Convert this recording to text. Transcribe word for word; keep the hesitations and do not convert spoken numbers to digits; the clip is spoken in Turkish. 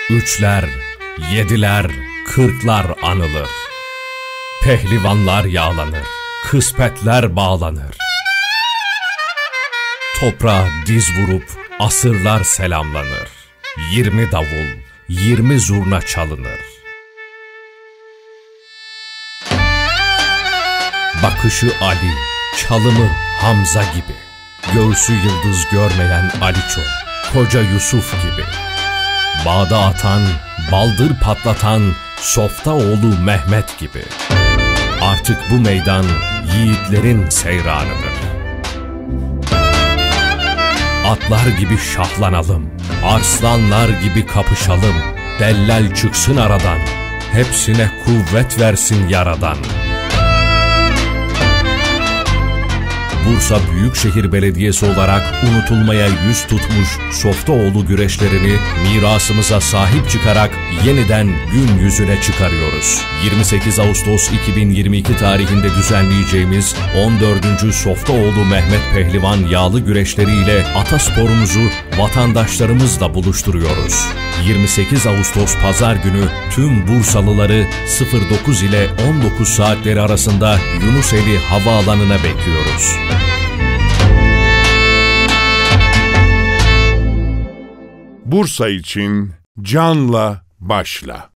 Üçler, yediler, kırklar anılır. Pehlivanlar yağlanır, kıspetler bağlanır. Toprağa diz vurup asırlar selamlanır. Yirmi davul, yirmi zurna çalınır. Bakışı Ali, çalımı Hamza gibi. Göğsü yıldız görmeyen Aliço, koca Yusuf gibi. Bağda atan, baldır patlatan Softaoğlu Mehmet gibi. Artık bu meydan yiğitlerin seyranıdır. Atlar gibi şahlanalım, arslanlar gibi kapışalım. Dellal çıksın aradan, hepsine kuvvet versin Yaradan. Bursa Büyükşehir Belediyesi olarak unutulmaya yüz tutmuş Softaoğlu güreşlerini mirasımıza sahip çıkarak yeniden gün yüzüne çıkarıyoruz. yirmi sekiz Ağustos iki bin yirmi iki tarihinde düzenleyeceğimiz on dördüncü Softaoğlu Mehmet Pehlivan yağlı güreşleriyle atasporumuzu vatandaşlarımızla buluşturuyoruz. yirmi sekiz Ağustos Pazar günü tüm Bursalıları sıfır dokuz ile on dokuz saatleri arasında Yunuseli Havaalanı'na bekliyoruz. Bursa için canla başla.